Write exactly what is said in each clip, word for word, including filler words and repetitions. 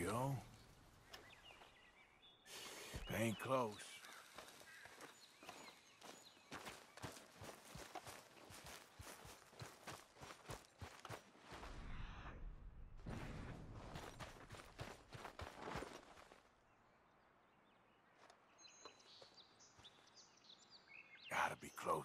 go. Ain't close. Gotta be close.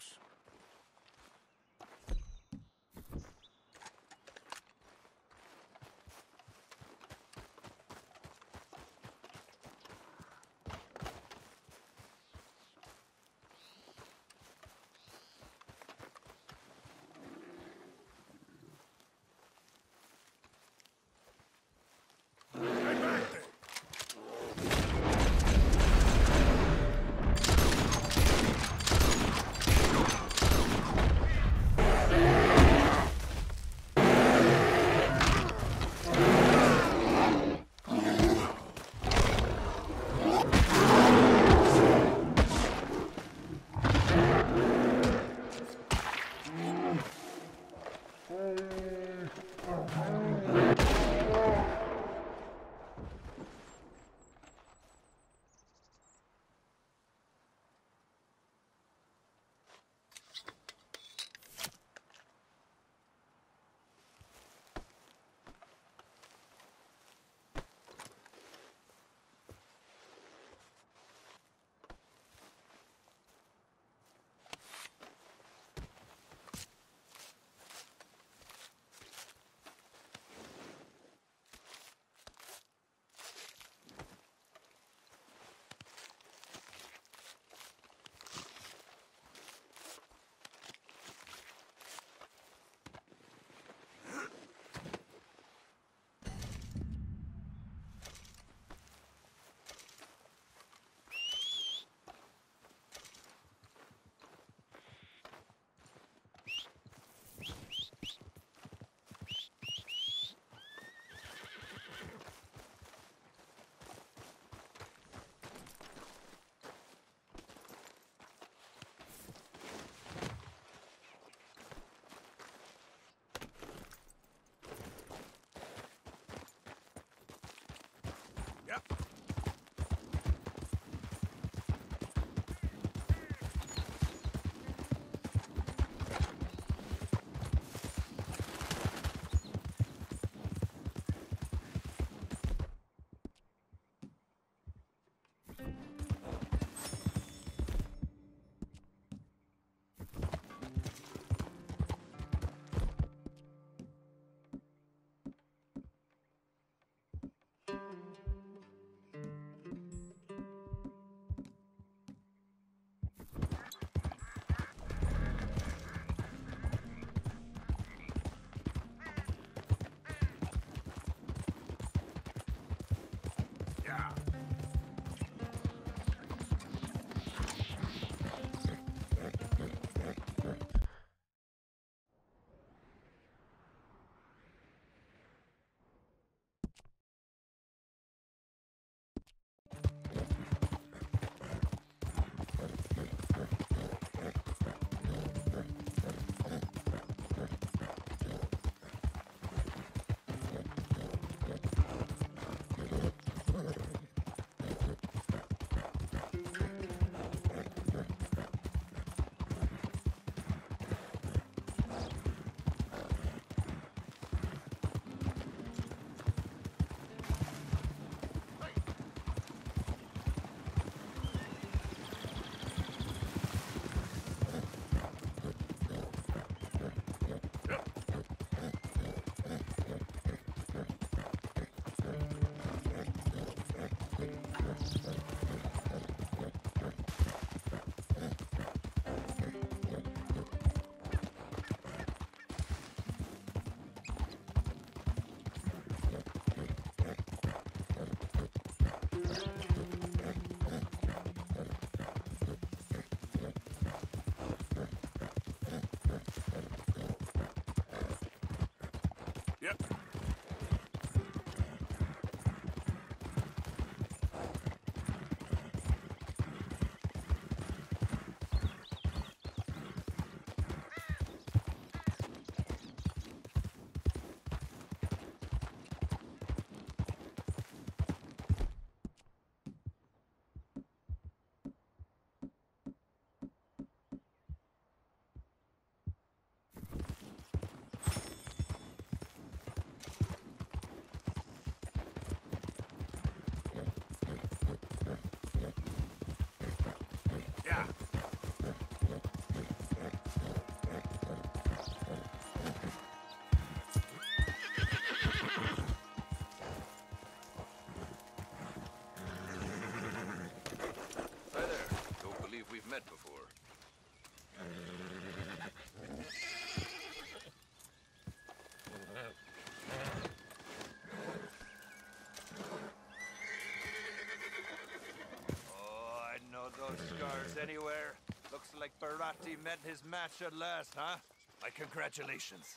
anywhere. Looks like Barati met his match at last, huh? My congratulations.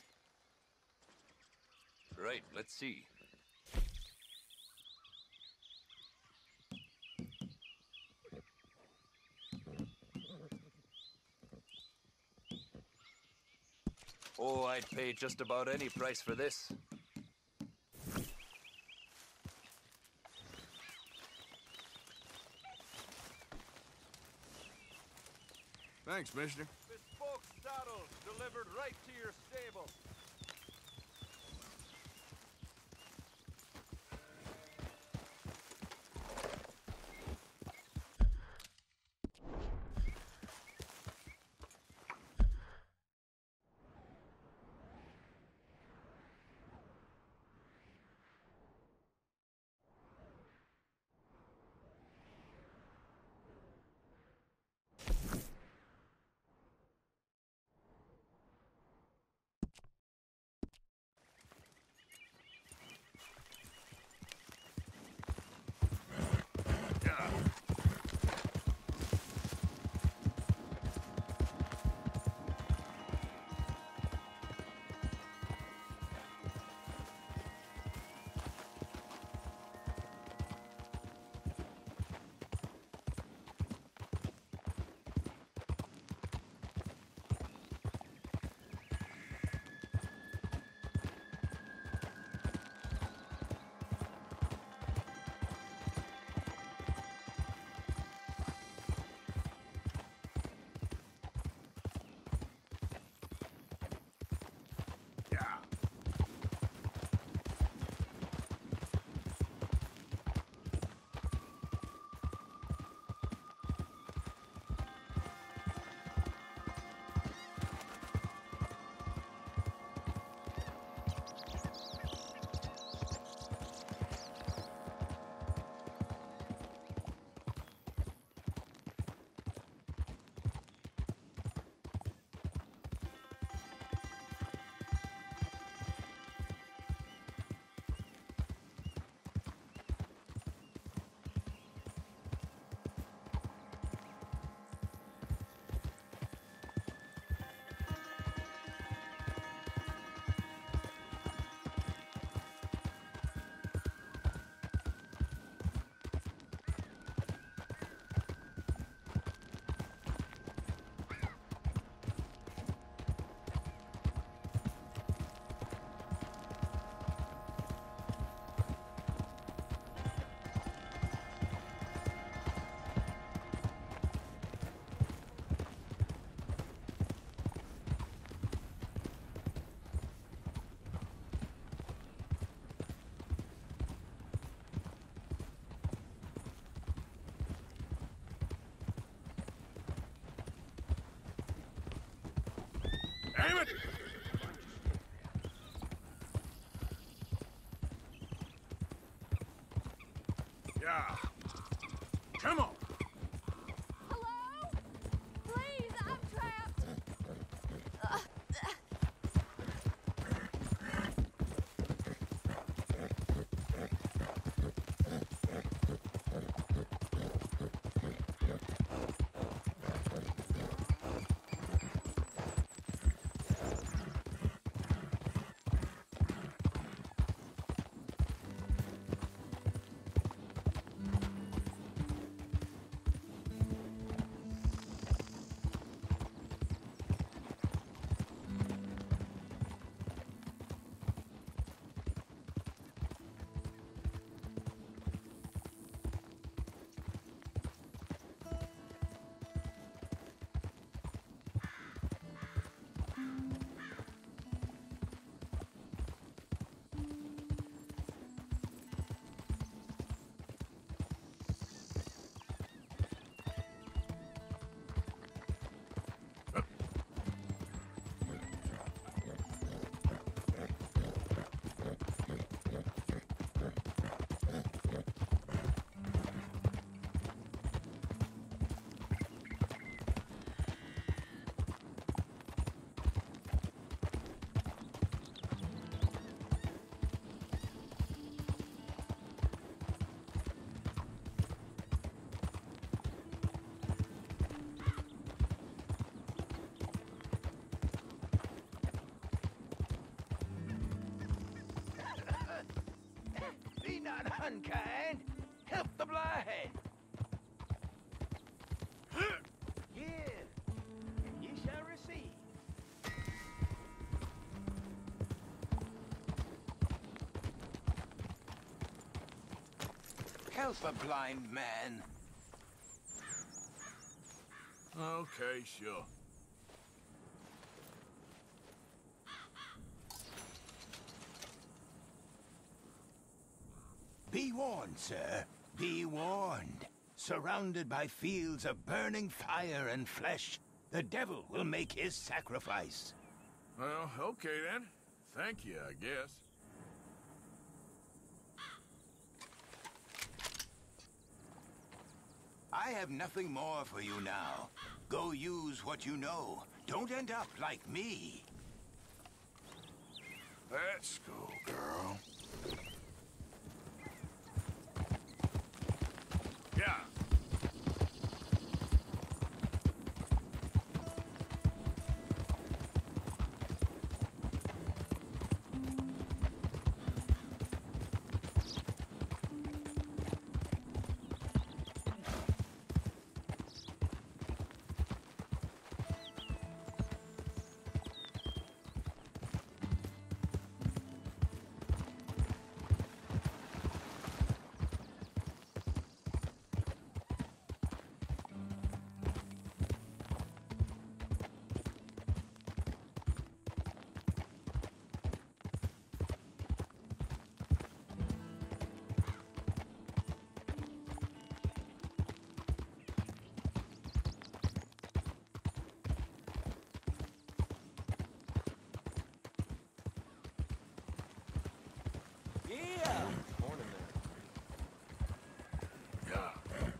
Right, let's see. Oh, I'd pay just about any price for this. Thanks, mister. Bespoke saddles delivered right to your stable. Damn it! Yeah. Come on. Hello? Please, I'm trapped. Uh, not unkind. Help the blind. Give, and ye shall receive. Help a blind man. Okay, sure. Be warned, sir. Be warned. Surrounded by fields of burning fire and flesh, the devil will make his sacrifice. Well, okay then. Thank you, I guess. I have nothing more for you now. Go use what you know. Don't end up like me. Let's go, girl. Yeah. Yeah! Morning there. Yeah.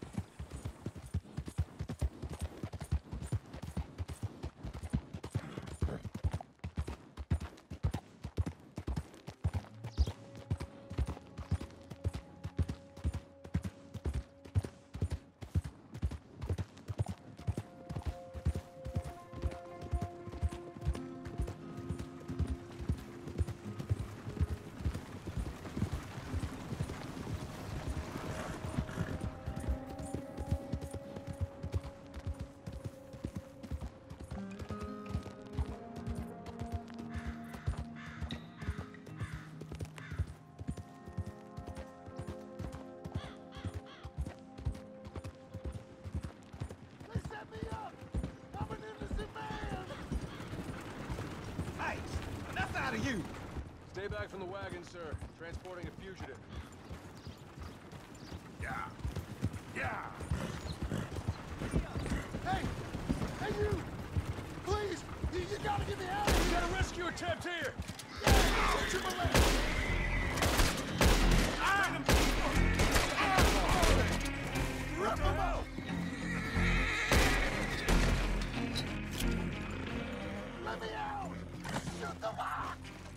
Out of you! Stay back from the wagon, sir. Transporting a fugitive. Yeah. Yeah. Hey! Hey, you! Please! You, you gotta get me out of We here! got a rescue attempt here! Yeah, get to my left! Rip him out! Let me out! Shoot the lock!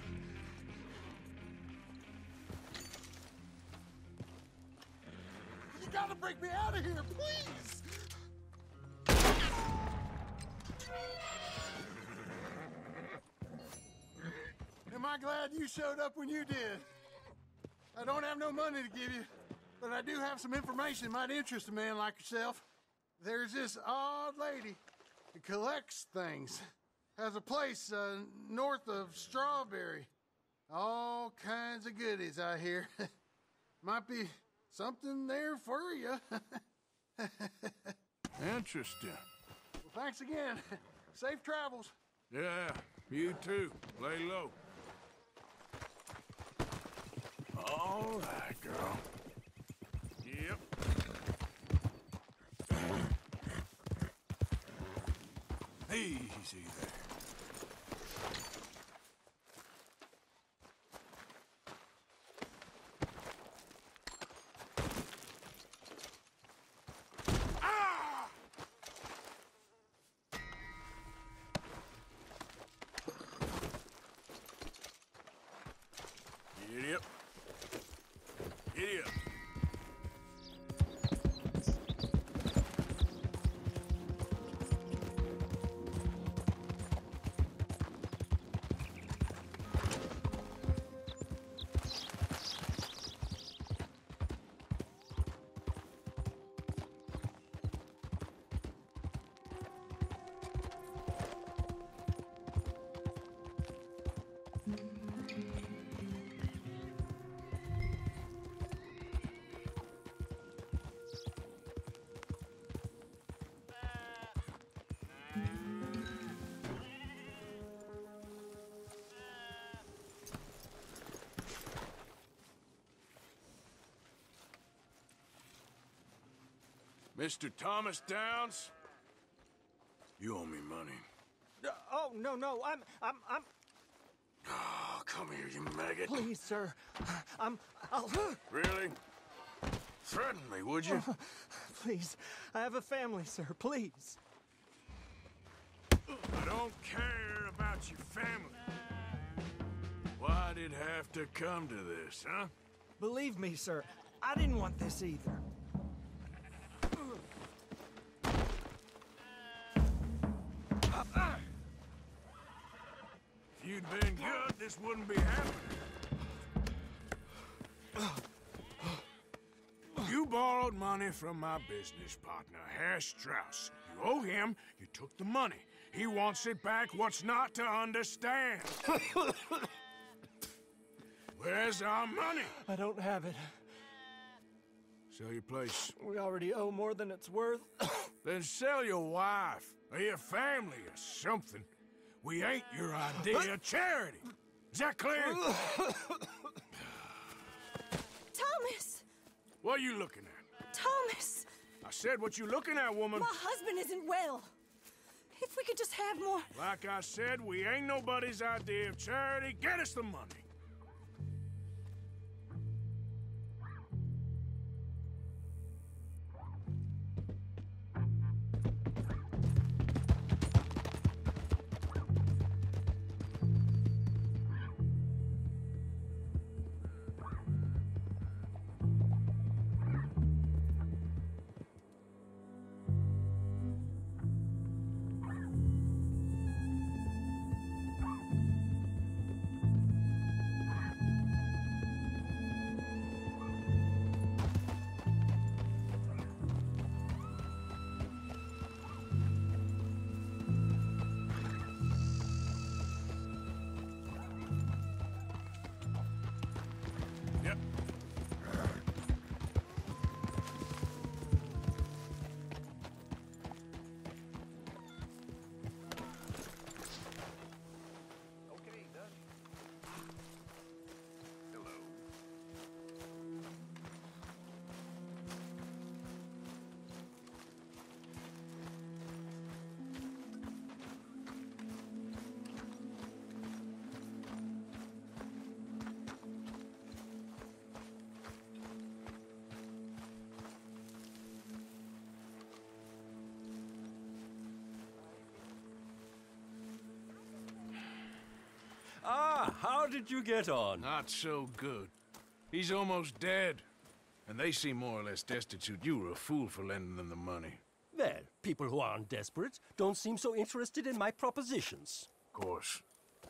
You gotta break me out of here, please! Am I glad you showed up when you did? I don't have no money to give you, but I do have some information that might interest a man like yourself. There's this odd lady who collects things. Has a place uh, north of Strawberry. All kinds of goodies, I hear. Might be something there for you. Interesting. Well, thanks again. Safe travels. Yeah, you too. Lay low. All right, girl. Yep. Easy there. Giddy up. Giddy up. Mister Thomas Downs, you owe me money. Uh, oh, no, no, I'm, I'm, I'm... Oh, come here, you maggot. Please, sir. I'm... I'll... Really? Threaten me, would you? Please. I have a family, sir. Please. I don't care about your family. Why'd it have to come to this, huh? Believe me, sir. I didn't want this either. If you'd been good, this wouldn't be happening. You borrowed money from my business partner, Herr Strauss. You owe him, you took the money. He wants it back. What's not to understand? Where's our money? I don't have it. Sell your place. We already owe more than it's worth. Then sell your wife, or your family, or something. We ain't your idea of charity. Is that clear? Thomas! What are you looking at? Thomas! I said, what you looking at, woman? My husband isn't well. If we could just have more... Like I said, we ain't nobody's idea of charity. Get us the money. Yep. Okay, done. Hello. Ah, how did you get on? Not so good. He's almost dead. And they seem more or less destitute. You were a fool for lending them the money. Well, people who aren't desperate don't seem so interested in my propositions. Of course.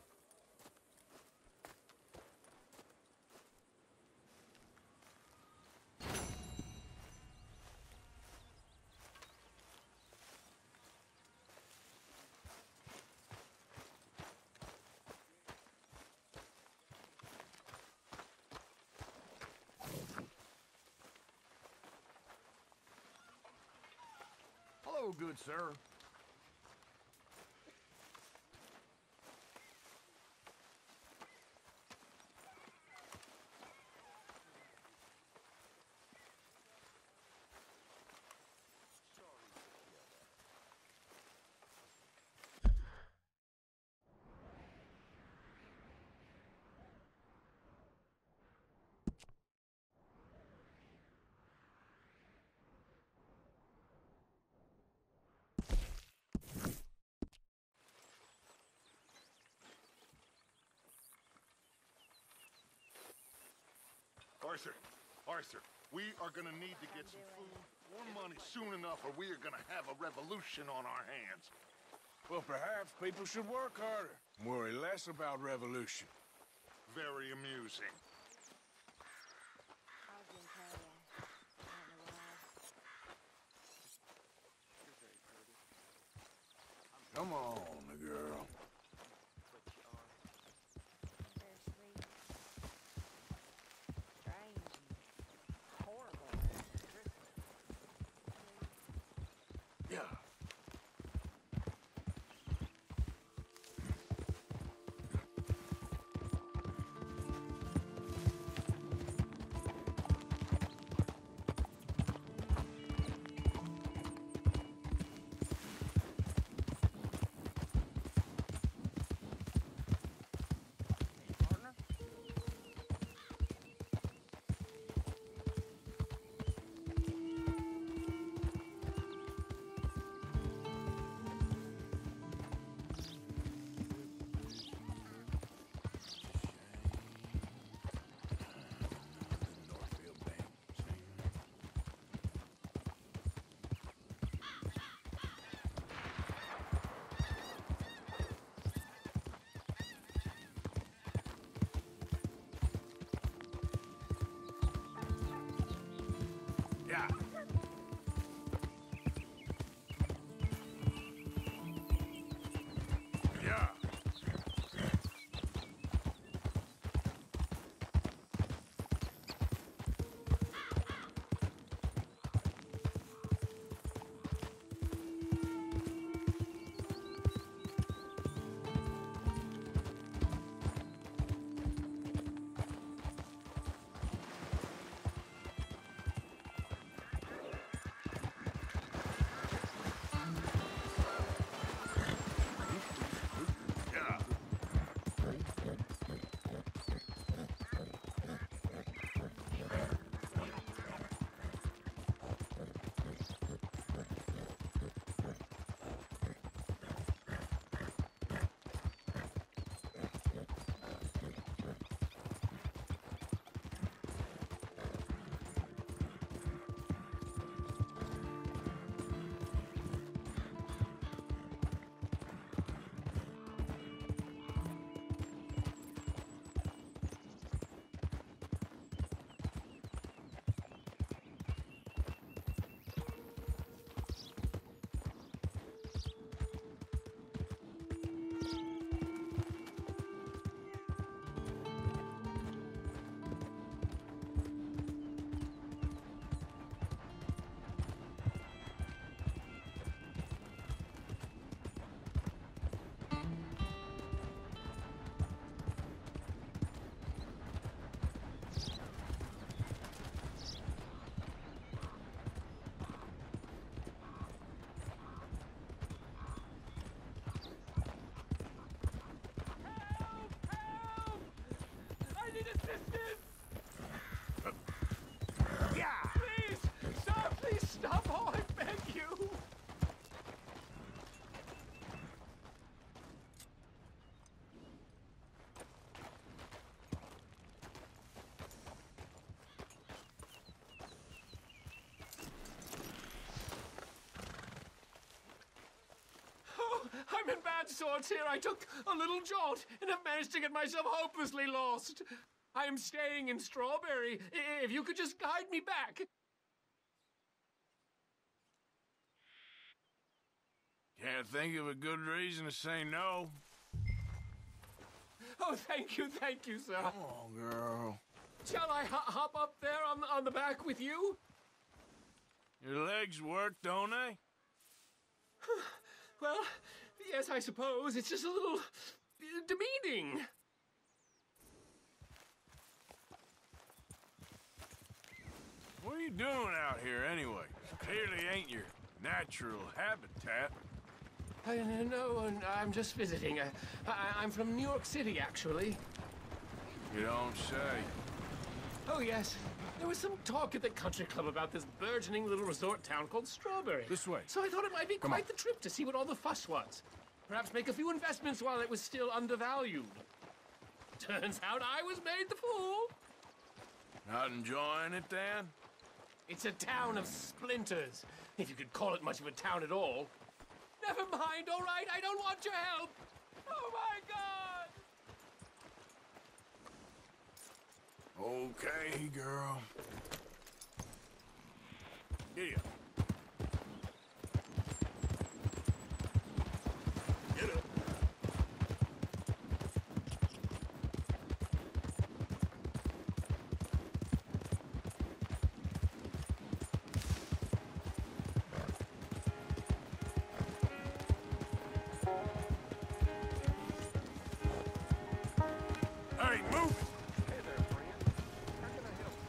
Hello, good sir. Arthur, Arthur, we are gonna need to get some food or money soon enough or we are gonna have a revolution on our hands. Well, perhaps people should work harder. Worry less about revolution. Very amusing. Come on, girl. Yeah. assistance! Yeah! Please! Stop! Please stop! Oh, I beg you! Oh, I'm in bad sorts here. I took a little jolt and have managed to get myself hopelessly lost. I am staying in Strawberry. I- If you could just guide me back. Can't think of a good reason to say no. Oh, thank you, thank you, sir. Come on, girl. Shall I ho hop up there on the, on the back with you? Your legs work, don't they? Well, yes, I suppose. It's just a little uh, demeaning. What are you doing out here anyway? Clearly ain't your natural habitat. I, no, I'm just visiting. Uh, I, I'm from New York City, actually. You don't say. Oh, yes. There was some talk at the country club about this burgeoning little resort town called Strawberry. This way. So I thought it might be Come quite on. the trip to see what all the fuss was. Perhaps make a few investments while it was still undervalued. Turns out I was made the fool. Not enjoying it, then? It's a town of splinters, if you could call it much of a town at all. Never mind, all right? I don't want your help. Oh, my God! Okay, girl. Get up. Get up. All right, move. Hey there, friend. How can I help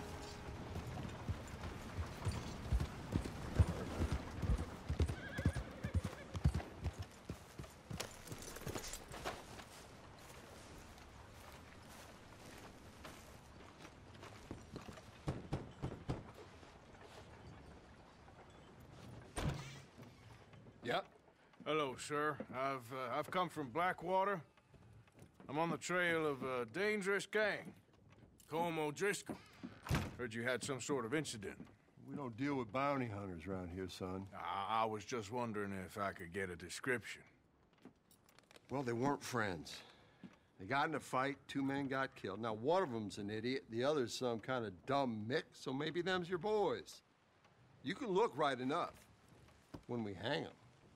Yep. Hello, sir. I've uh, I've come from Blackwater. I'm on the trail of a dangerous gang. Colm O'Driscoll. Heard you had some sort of incident. We don't deal with bounty hunters around here, son. I, I was just wondering if I could get a description. Well, they weren't friends. They got in a fight, two men got killed. Now, one of them's an idiot, the other's some kind of dumb mick, so maybe them's your boys. You can look right enough when we hang them.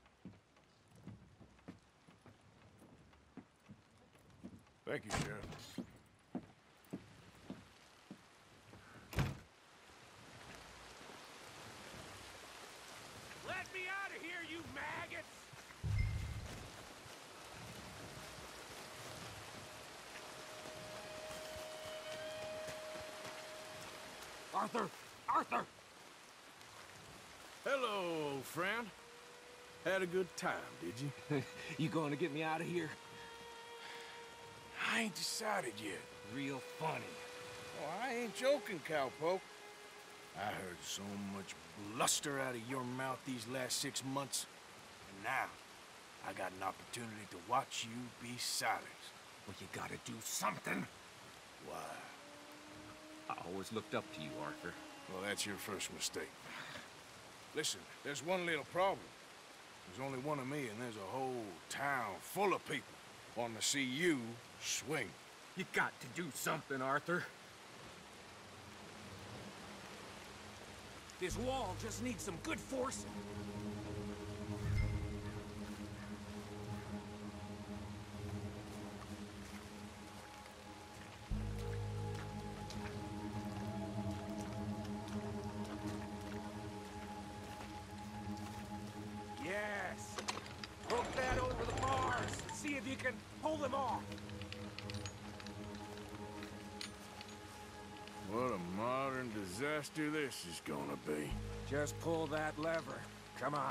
Thank you, Sheriff. Let me out of here, you maggots! Arthur! Arthur! Hello, old friend. Had a good time, did you? You going to get me out of here? I ain't decided yet. Real funny. Oh, I ain't joking, cowpoke. I heard so much bluster out of your mouth these last six months. And now, I got an opportunity to watch you be silenced. Well, you gotta do something. Why? I always looked up to you, Arthur. Well, that's your first mistake. Listen, there's one little problem. There's only one of me, and there's a whole town full of people wanting to see you swing. You got to do something, Arthur. This wall just needs some good forcing. Yes. Hook that over the bars and see if you can pull them off. What a modern disaster this is gonna be. Just pull that lever. Come on.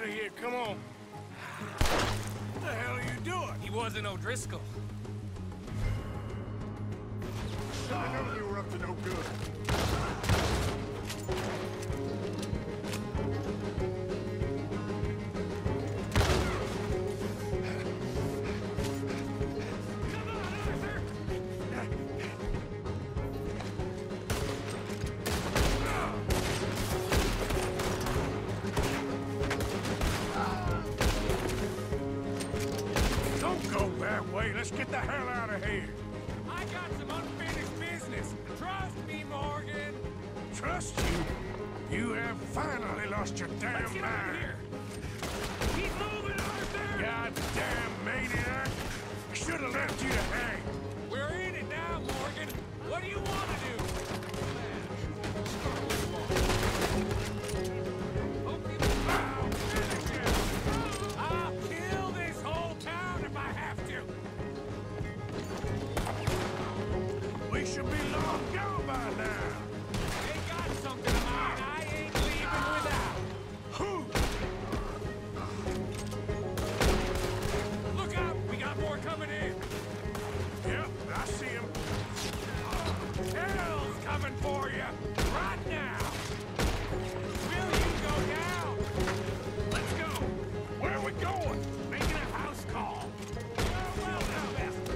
out of here, come on. What the hell are you doing? He wasn't O'Driscoll. I know you were up to no good. Don't go that way. Let's get the hell out of here. I got some unfinished business. Trust me, Morgan. Trust you? You have finally lost your damn Let's get out of mind. here. He's moving, Arthur. Goddamn maniac! Should have left you to hang. We're in it now, Morgan. What do you want to do? Wow, finish him. I'll kill this whole town if I have to. We should be long gone by now. They got something of mine I ain't leaving without. Who? Look out! We got more coming in. Yep, I see him. Hell's coming for you right now. Will you go down? Let's go. Where are we going? Making a house call. Oh, well, now, bastard.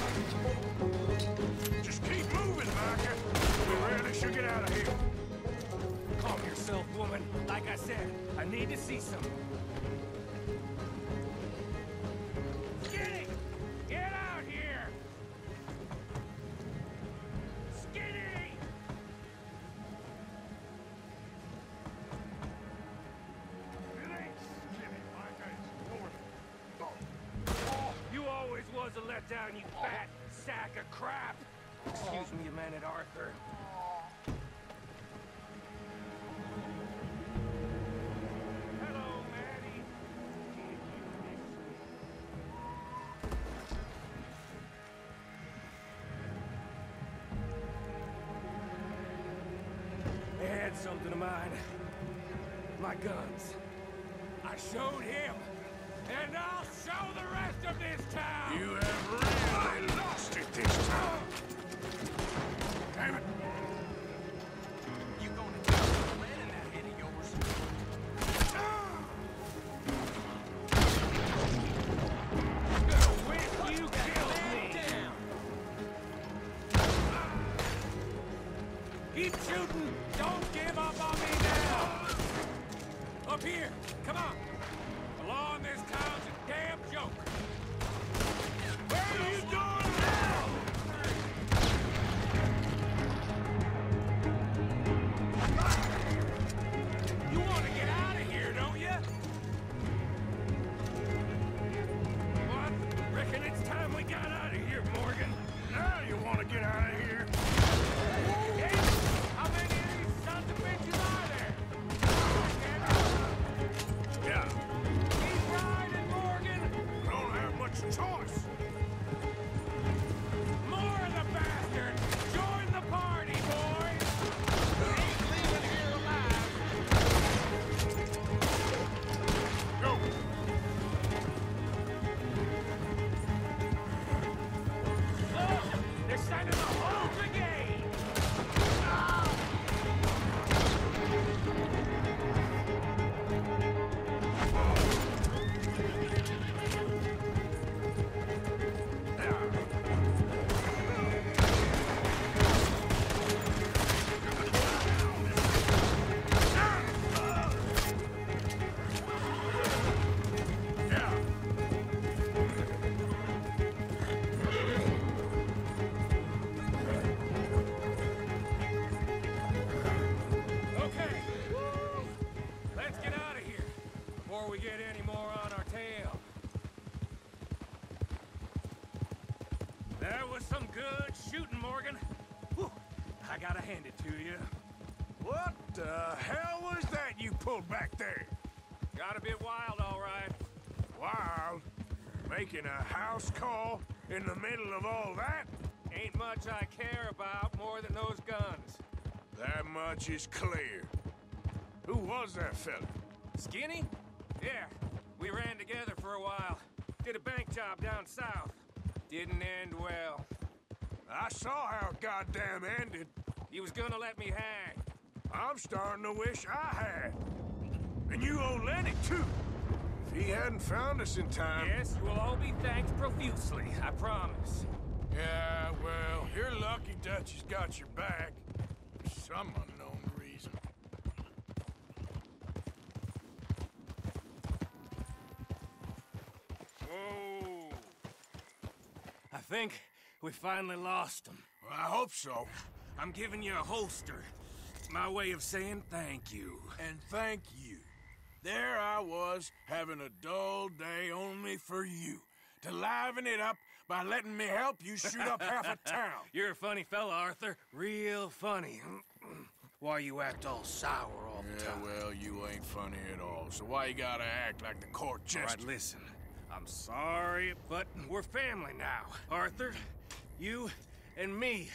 Just keep moving, Micah. We really should get out of here. Calm yourself, woman. Like I said, I need to see some. Skinny! Get out here! Skinny! It ain't skinny, Micah. It's Norman. You always was a letdown, you fat sack of crap! Excuse me, man at Arthur. Hello, Maddie. They had something of mine. My guns. I showed him, and I'll show the rest of this town! You have really lost it this time. Damn it. You gonna tell the man in that head of yours? I'm gonna whip you kill me! Keep shooting! Don't give up on me now! Up here! Come on! The law in this town's a damn joke! Where are you going now? You want to get out of here, don't you? What? Reckon it's time we got out of here, Morgan. Now you want to get out of here? Hey, how many of these sons of bitches are there? Yeah. Keep riding, Morgan. We don't have much choice. More of the bastards. Join the party, boys. Ain't leaving here alive. Go. Look, they're sending the whole brigade. Okay. Let's get out of here before we get any more on our tail. That was some good shooting, Morgan. Whew. I gotta hand it to you. What the hell was that you pulled back there? Got a bit wild, all right. Wild? Making a house call in the middle of all that? Ain't much I care about more than those guns. That much is clear. Who was that fella? Skinny? Yeah, we ran together for a while. Did a bank job down south. Didn't end well. I saw how it goddamn ended. He was gonna let me hang. I'm starting to wish I had. And you owe Lenny, too. If he hadn't found us in time... Yes, you will all be thanked profusely, I promise. Yeah, well, you're lucky Dutch has got your back. For some unknown reason. Whoa. I think we finally lost him. Well, I hope so. I'm giving you a holster. My way of saying thank you. And thank you. There I was, having a dull day only for you. To liven it up by letting me help you shoot up half a town. You're a funny fella, Arthur. Real funny. Why you act all sour all the yeah, time? well, you ain't funny at all. So why you gotta act like the court jester? All right, listen. I'm sorry, but we're family now. Arthur, you and me.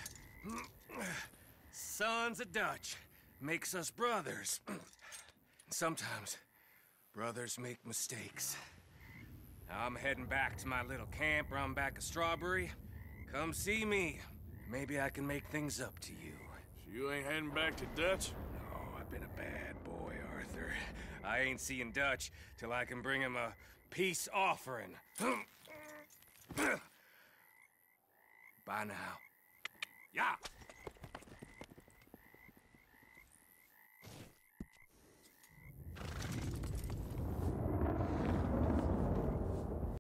Sons of Dutch. Makes us brothers. Sometimes, brothers make mistakes. I'm heading back to my little camp around back of Strawberry. Come see me. Maybe I can make things up to you. So you ain't heading back to Dutch? No, I've been a bad boy, Arthur. I ain't seeing Dutch till I can bring him a peace offering. Bye now. Yeah.